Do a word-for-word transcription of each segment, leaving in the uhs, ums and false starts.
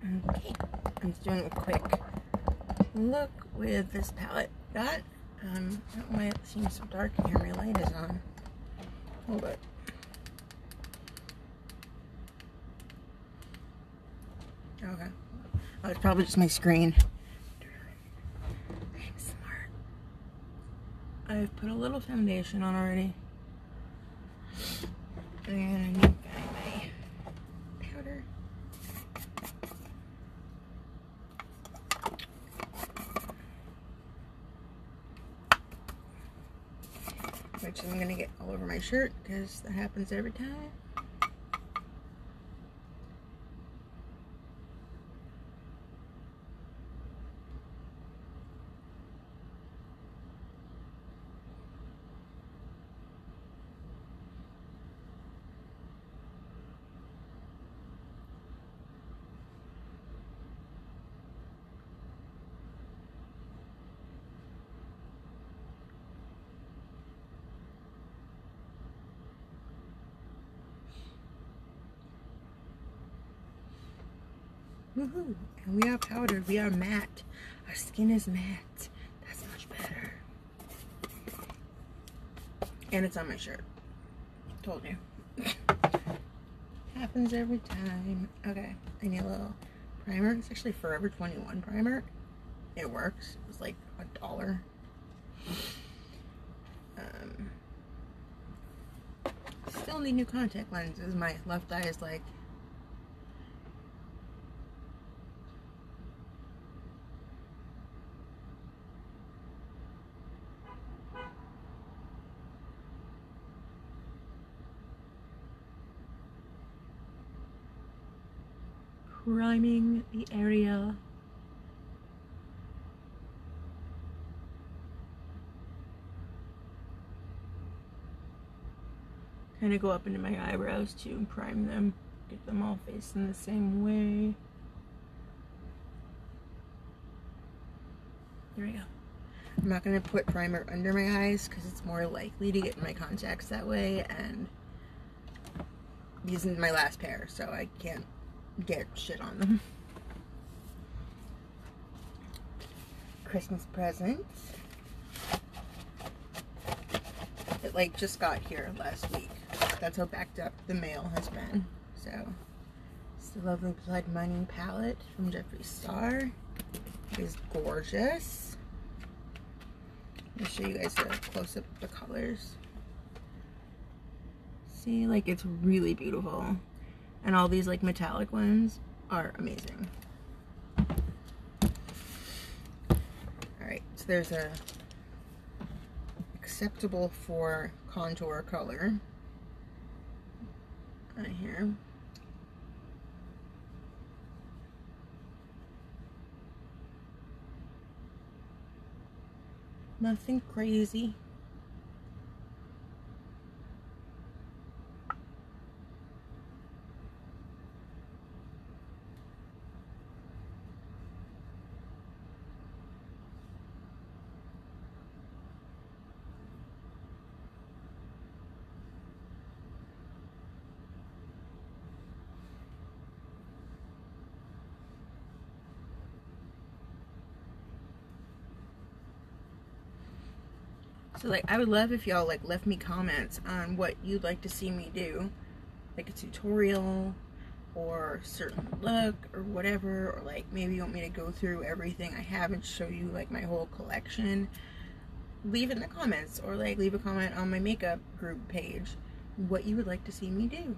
Okay, I'm just doing a quick look with this palette. Got, um, I don't know why it seems so dark in here. My light is on. Hold it. Okay. Oh, it's probably just my screen. I'm smart. I've put a little foundation on already. And I need to find my powder. Which I'm going to get all over my shirt because that happens every time. Woohoo! And we are powdered. We are matte. Our skin is matte. That's much better. And it's on my shirt. Told you. Happens every time. Okay. I need a little primer. It's actually Forever twenty-one primer. It works. It was like a dollar. Um, still need new contact lenses. My left eye is like priming the area. Kind of go up into my eyebrows too and prime them. Get them all facing the same way. There we go. I'm not going to put primer under my eyes because it's more likely to get in my contacts that way, and these are my last pair, so I can't get shit on them. Christmas presents. It like just got here last week. That's how backed up the mail has been. So it's the lovely Blood Money palette from Jeffree Star. It is gorgeous. Let me show you guys a close up of the colors. See, like it's really beautiful. And all these like metallic ones are amazing. Alright, so there's a acceptable for contour color right here. Nothing crazy. So like I would love if y'all like left me comments on what you'd like to see me do, like a tutorial or a certain look or whatever, or like maybe you want me to go through everything I have and show you like my whole collection. Leave it in the comments, or like leave a comment on my makeup group page what you would like to see me do.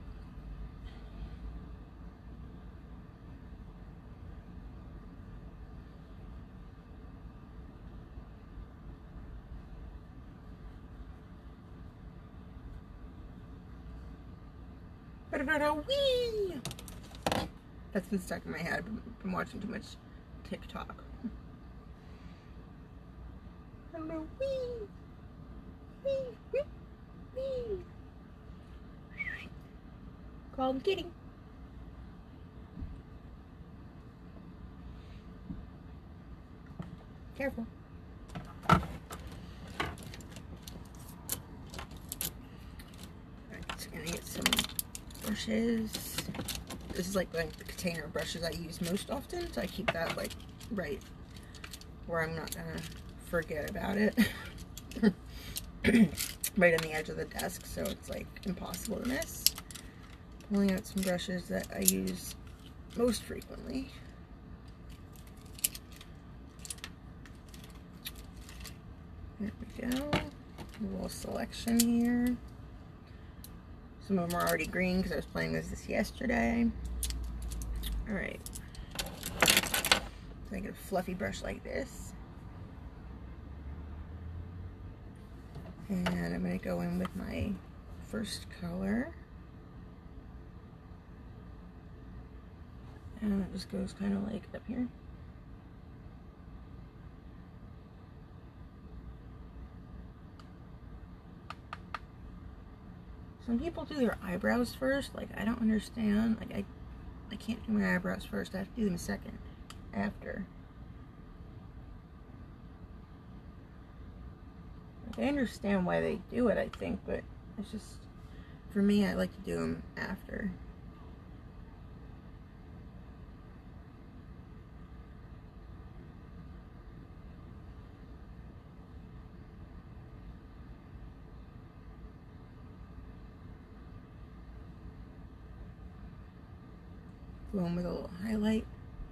Wee! That's been stuck in my head. I've been watching too much TikTok. Hello, wee! Wee! Wee! Wee! Call him Kitty. Careful. Alright, so I'm gonna get some brushes. this is like, like the container of brushes I use most often, so I keep that like right where I'm not gonna forget about it. Right on the edge of the desk, so it's like impossible to miss. Pulling out some brushes that I use most frequently. There we go. A little selection here. Some of them are already green because I was playing with this yesterday. Alright. So I get a fluffy brush like this. And I'm going to go in with my first color. And it just goes kind of like up here. Some people do their eyebrows first. Like, I don't understand. Like, I, I can't do my eyebrows first. I have to do them second, after. Like, I understand why they do it, I think, but it's just, for me, I like to do them after. Go in with a little highlight.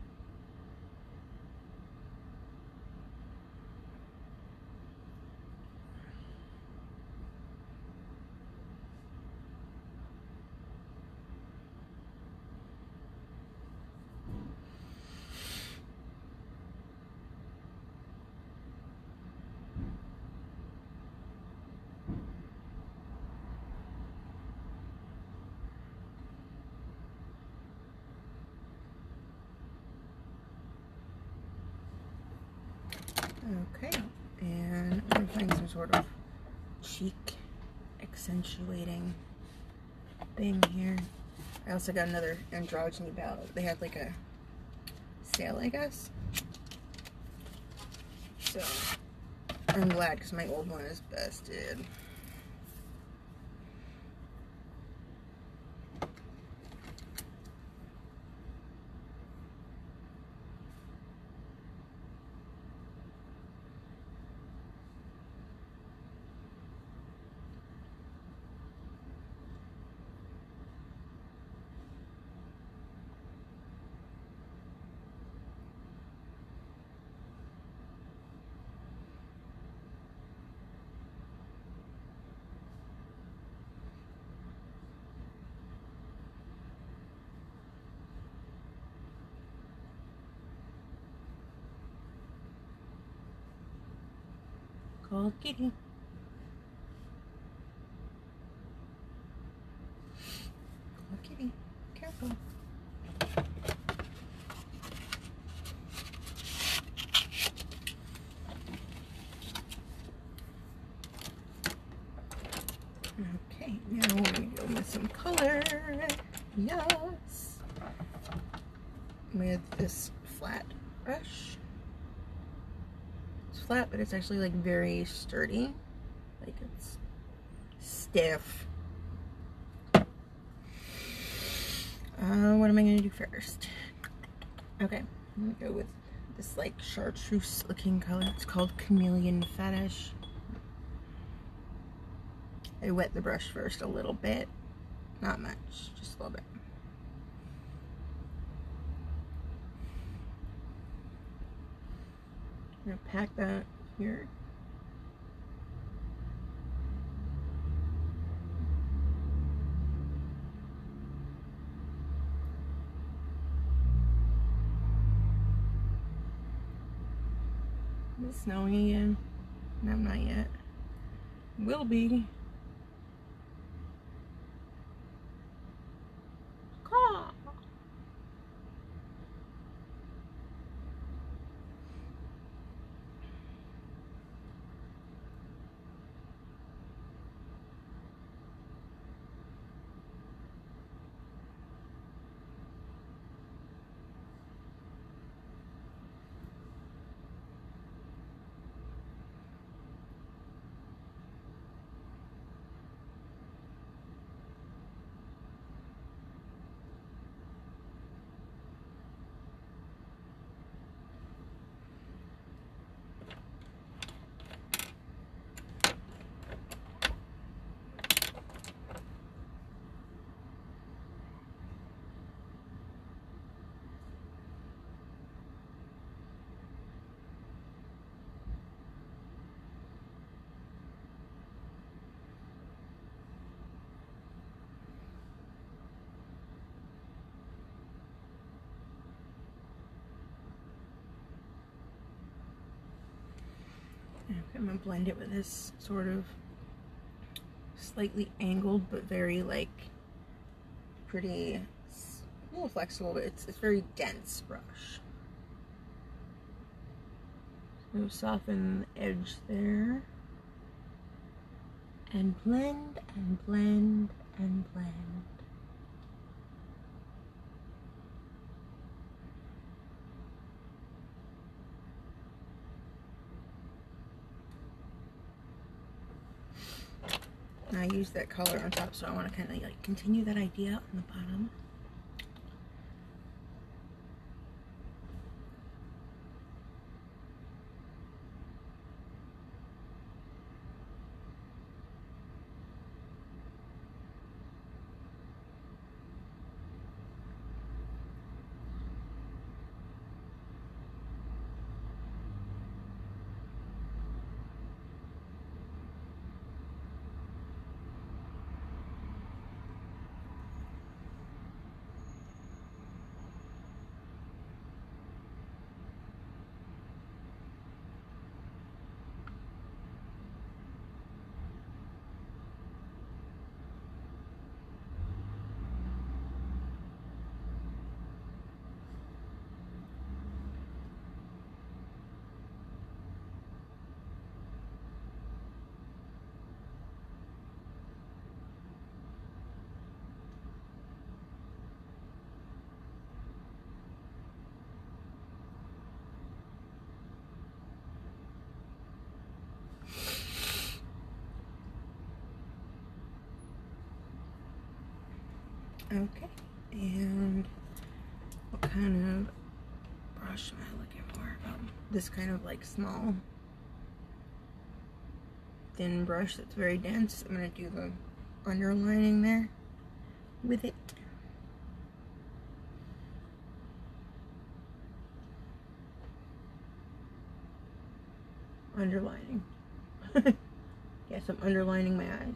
Okay, and I'm gonna find some sort of cheek accentuating thing here. I also got another Androgyny palette. They had like a sale, I guess. So I'm glad because my old one is busted. Called Kitty. Called Kitty. Careful. Okay, now we're gonna go with some color. Yes. With this flat brush. It's flat, but it's actually like very sturdy. Like it's stiff. Uh, what am I gonna do first? Okay, I'm gonna go with this like chartreuse looking color. It's called Chameleon Fetish. I wet the brush first a little bit. Not much, just a little bit. I'm gonna pack that here. Is it snowing again? No, not yet. Will be. Caw. I'm gonna blend it with this sort of slightly angled but very like pretty, a little flexible, but it's, it's very dense brush. So soften the edge there. And blend and blend and blend. And I use that color on top, so I want to kind of like continue that idea on the bottom. Okay, and what kind of brush am I looking for? Oh, this kind of like small, thin brush that's very dense. I'm going to do the underlining there with it. Underlining. Yes, I'm underlining my eyes.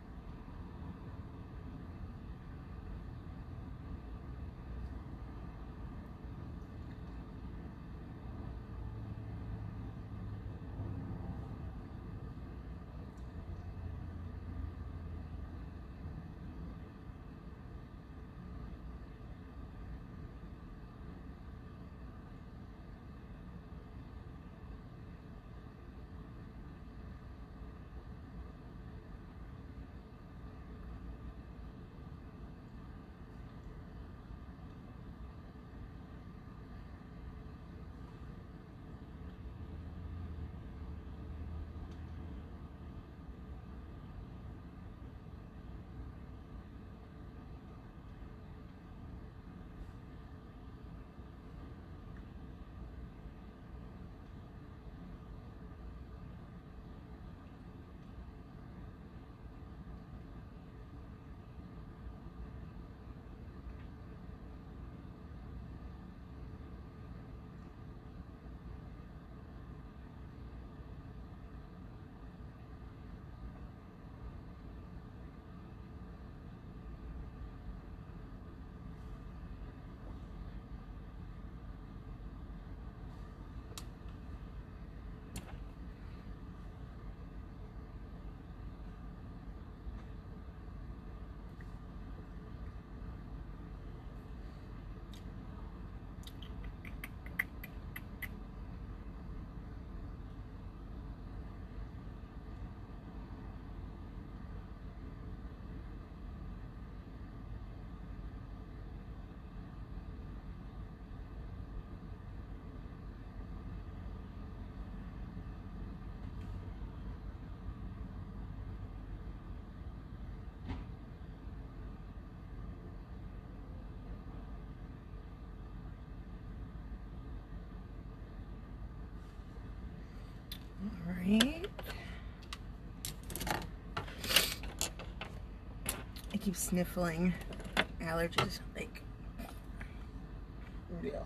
All right. I keep sniffling. Allergies, like, real.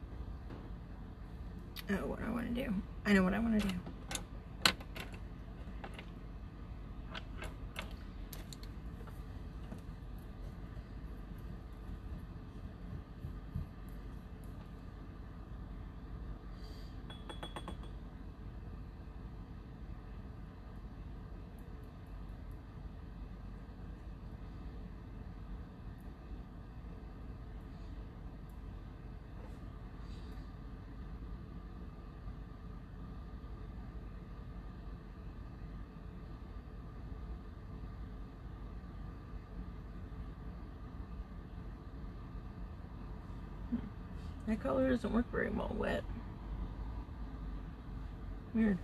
Oh, what I want to do. I know what I want to do. That color doesn't work very well wet. Weird.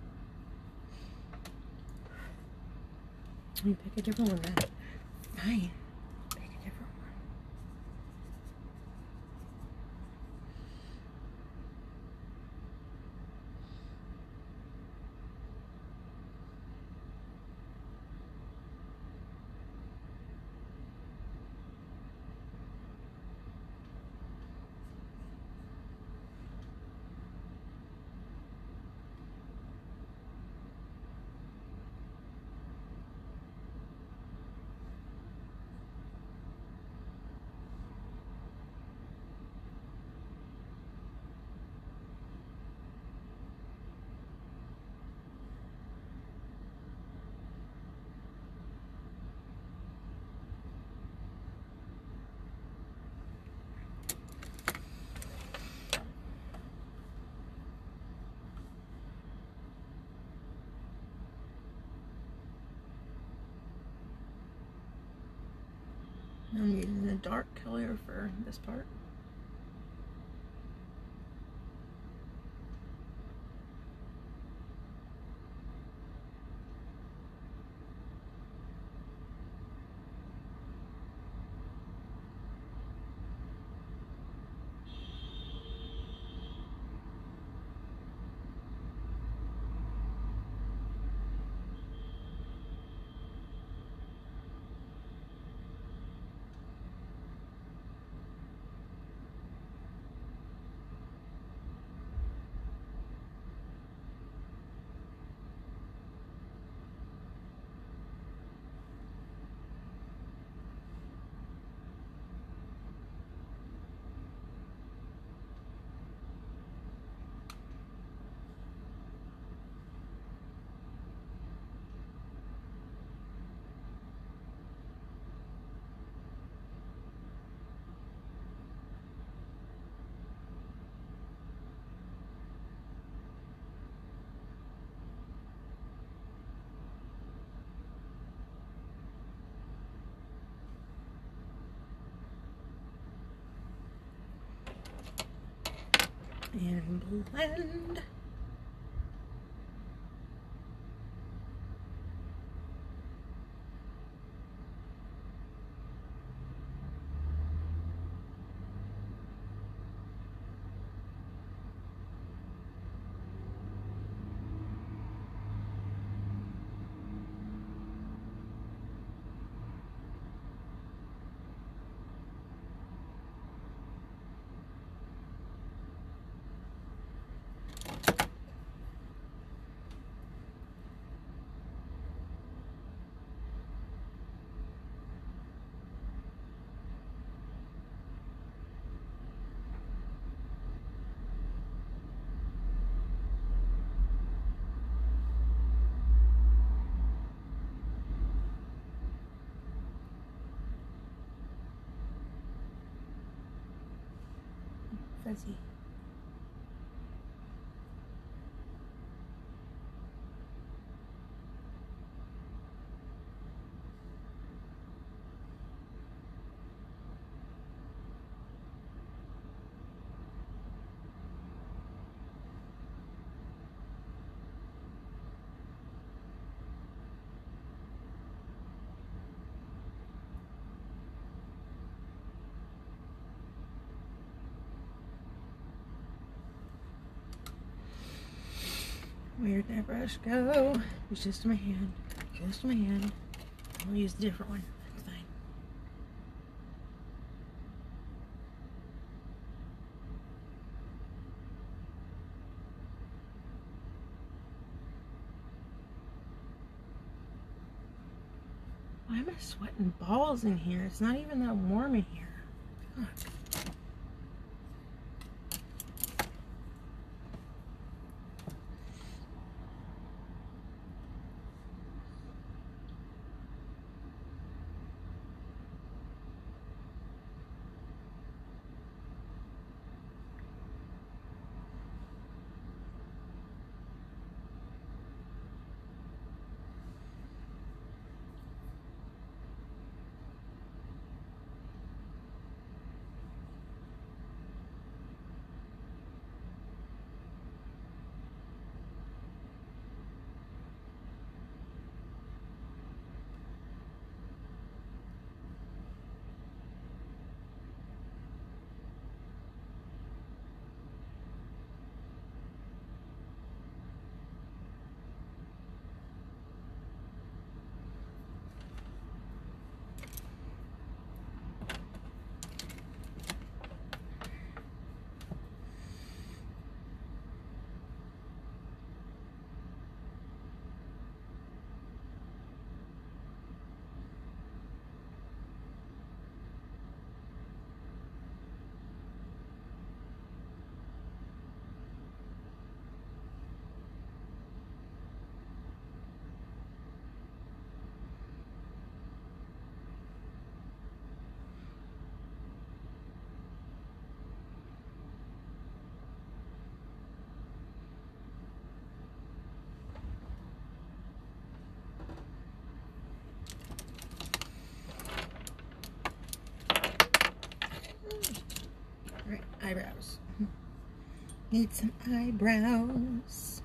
Let me pick a different one then. Fine. Pick a different one. I'm using a dark color for this part. And blend. Fuzzy. Where'd that brush go? It's just in my hand. Just in my hand. I'll use a different one. That's fine. Why am I sweating balls in here? It's not even that warm in here. Fuck. eyebrows. Need some eyebrows.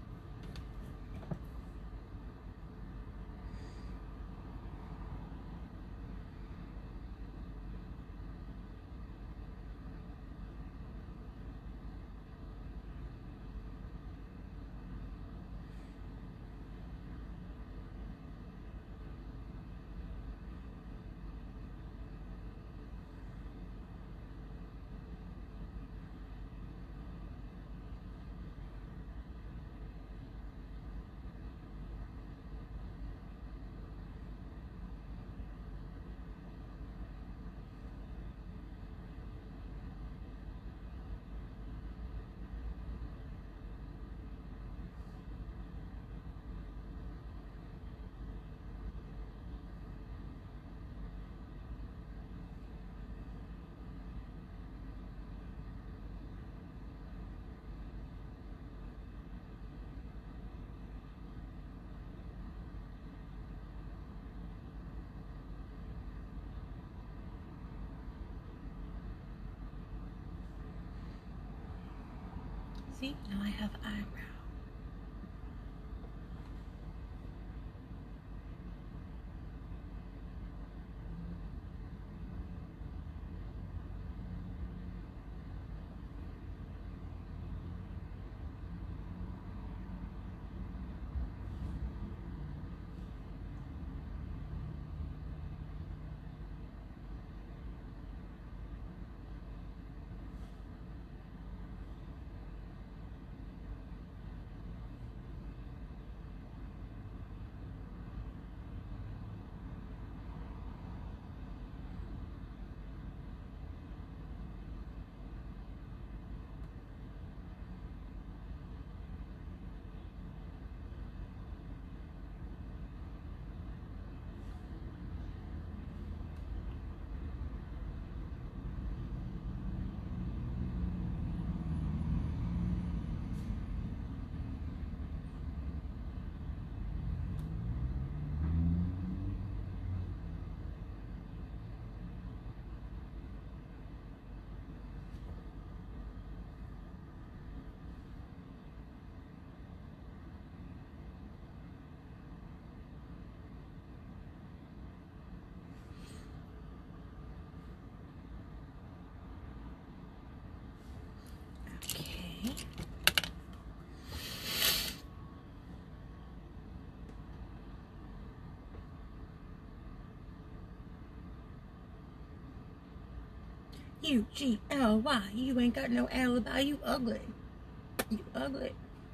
See, now I have eyebrow. U G L Y, you ain't got no alibi, you ugly. You ugly.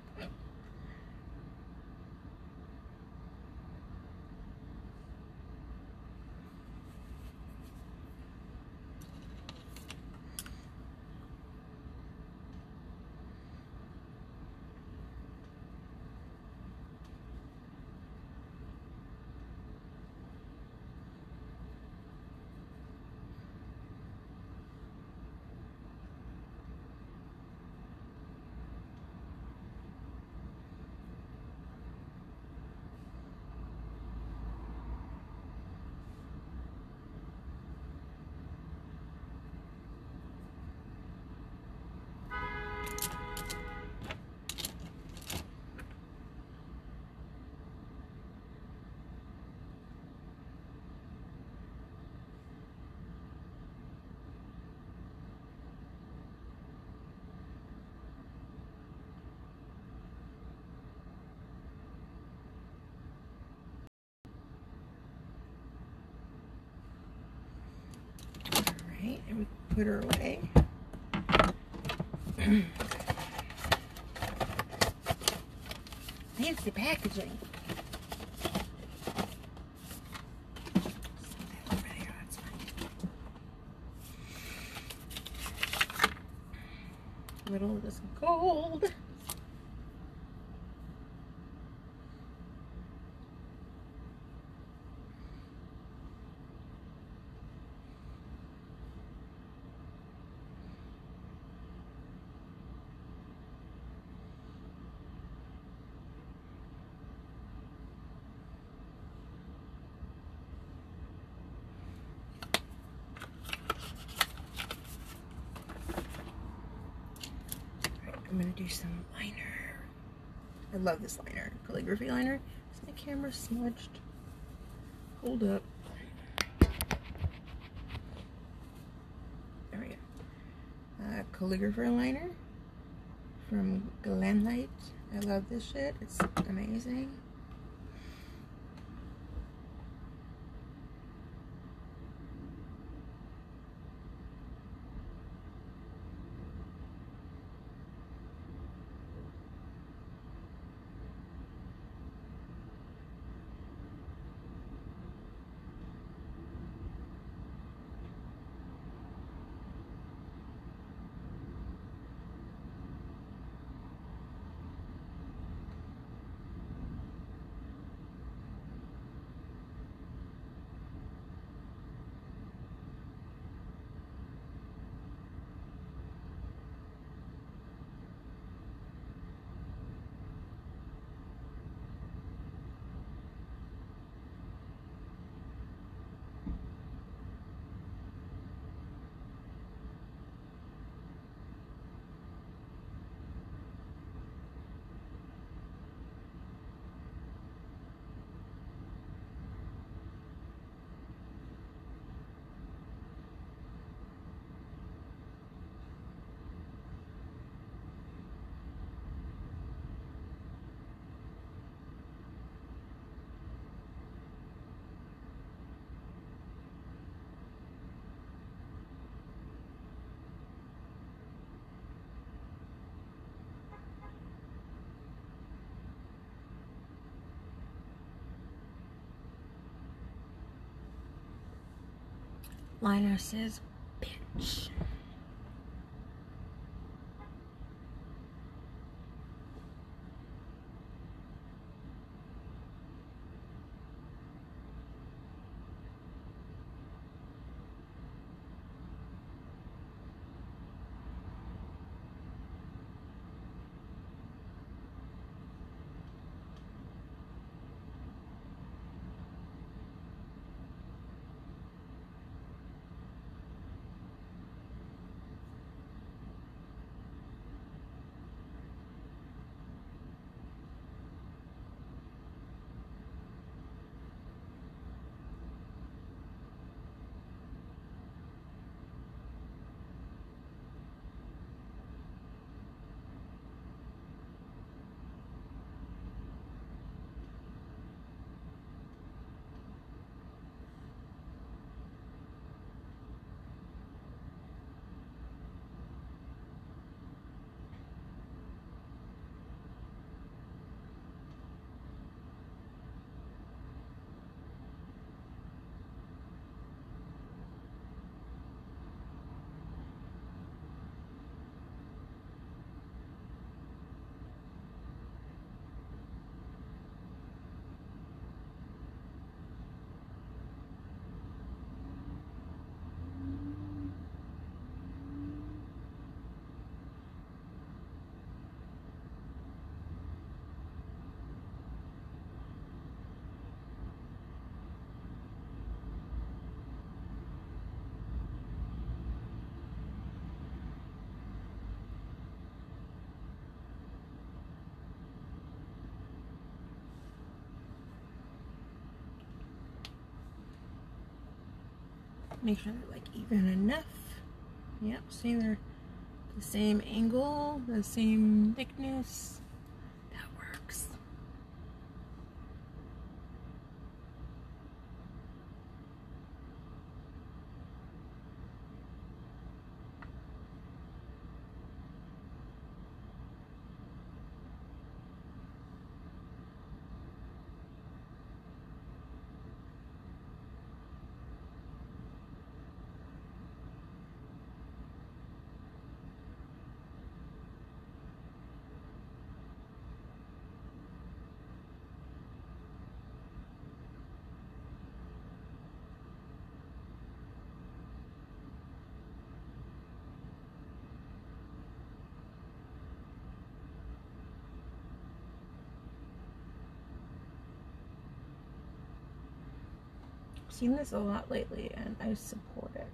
Alright, and we put her away. Fancy packaging. Little of this gold. I'm gonna do some liner. I love this liner, calligraphy liner. Is my camera smudged? Hold up. There we go. Uh, calligrapher liner from Glenlight. I love this shit. It's amazing. Liner says, bitch. Make sure they're like even enough. Yep, see they're the same angle, the same thickness. That works. I've seen this a lot lately and I support it.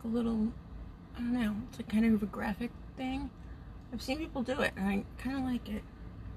a little, I don't know, it's like kind of a graphic thing. I've seen people do it and I kind of like it.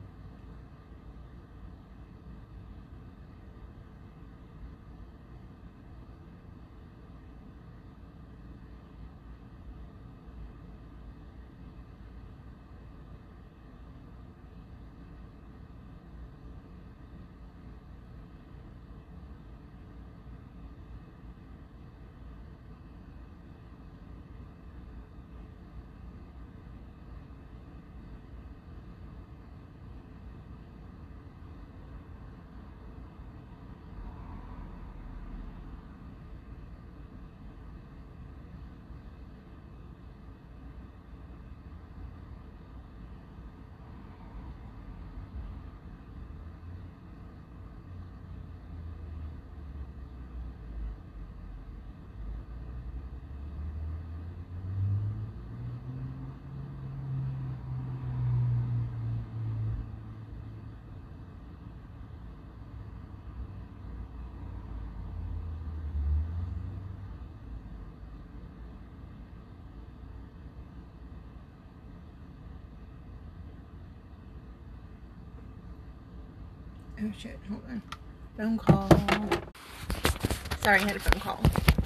Oh shit, hold on. Phone call. Sorry, I had a phone call.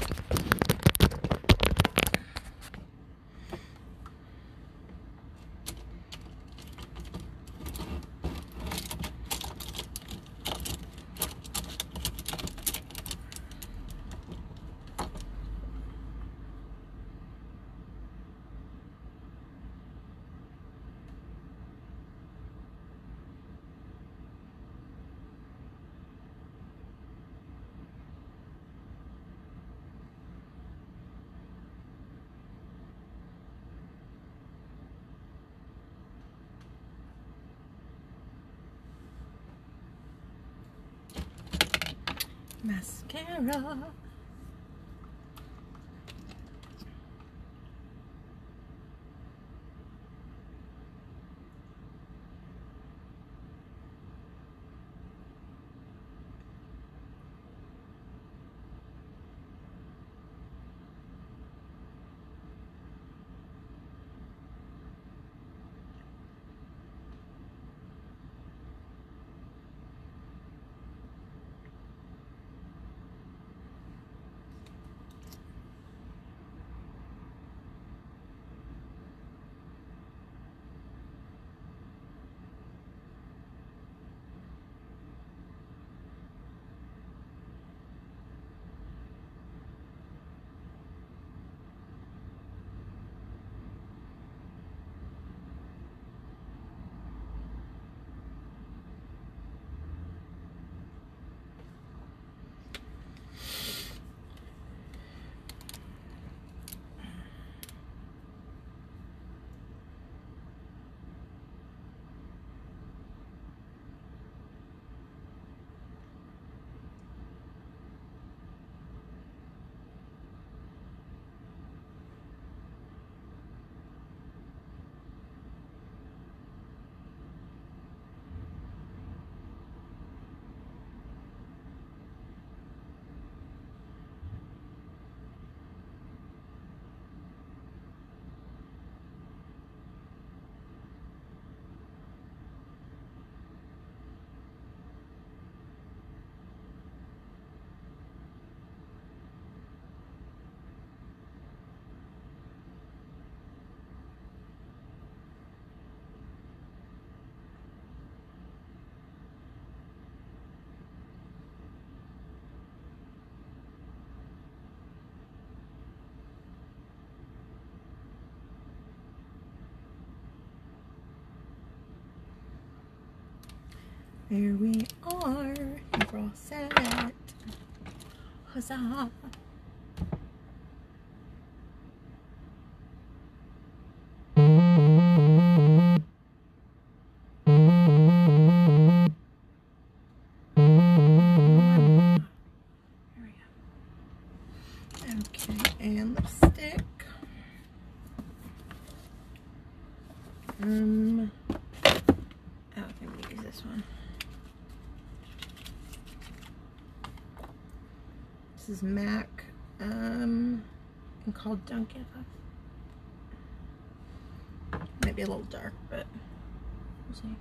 Mascara. There we are. We're all set. Huzzah. Okay, and lipstick. Um, oh, I'm gonna use this one. This is MAC um, and called Don't Give Up. Might be a little dark, but we'll see.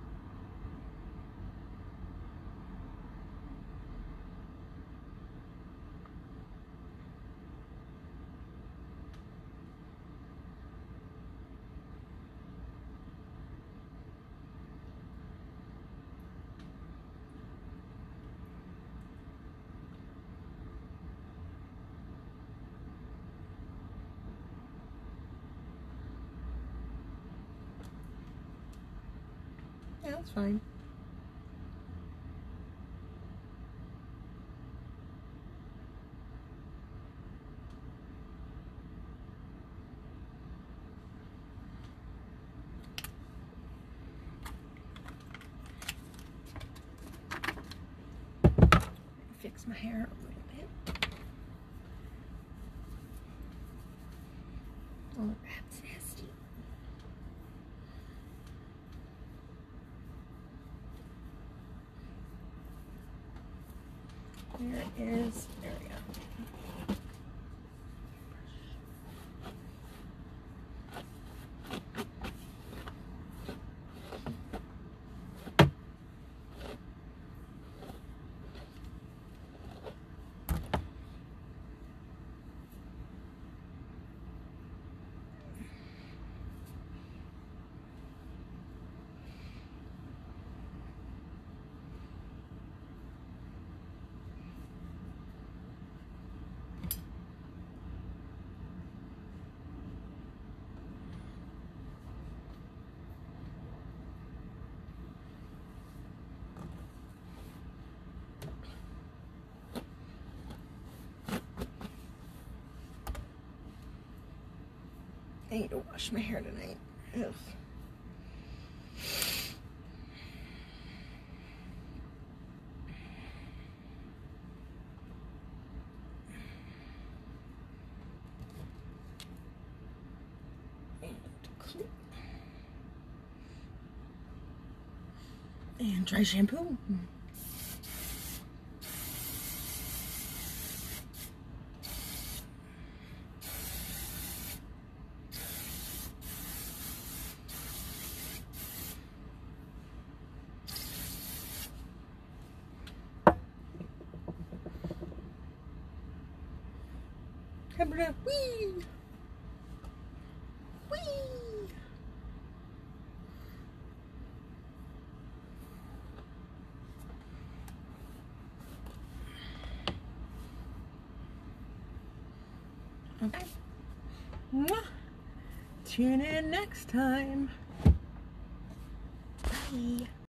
Yeah, that's fine. Fix my hair a little bit. Oh, that's nasty. There it is. There we go. I need to wash my hair tonight. Ugh. And clip. And dry shampoo. Whee! Whee! Okay. Mwah. Tune in next time. Bye.